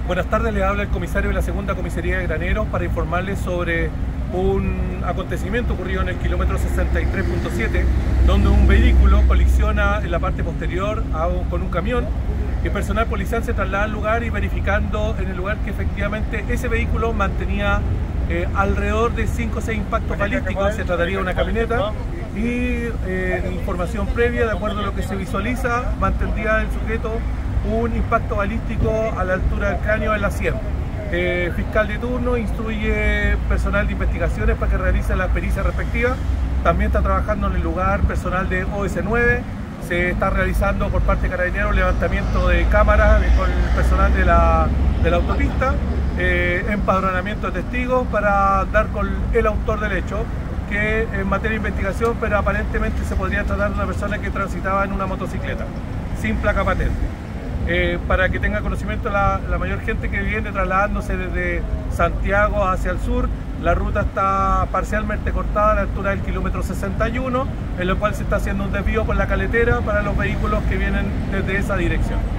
Buenas tardes, les habla el comisario de la segunda comisaría de Graneros para informarles sobre un acontecimiento ocurrido en el kilómetro 63.7, donde un vehículo colisiona en la parte posterior con un camión. El personal policial se traslada al lugar y verificando en el lugar que efectivamente ese vehículo mantenía alrededor de 5 o 6 impactos balísticos. Se trataría de una camioneta y información previa, de acuerdo a lo que se visualiza, mantendría el sujeto un impacto balístico a la altura del cráneo en la sien. Fiscal de turno instruye personal de investigaciones para que realice la pericia respectiva. También está trabajando en el lugar personal de OS9. Se está realizando por parte de Carabineros levantamiento de cámaras con el personal de la autopista, empadronamiento de testigos para dar con el autor del hecho, que en materia de investigación, pero aparentemente se podría tratar de una persona que transitaba en una motocicleta sin placa patente. Para que tenga conocimiento la mayor gente que viene trasladándose desde Santiago hacia el sur, la ruta está parcialmente cortada a la altura del kilómetro 61, en lo cual se está haciendo un desvío por la caletera para los vehículos que vienen desde esa dirección.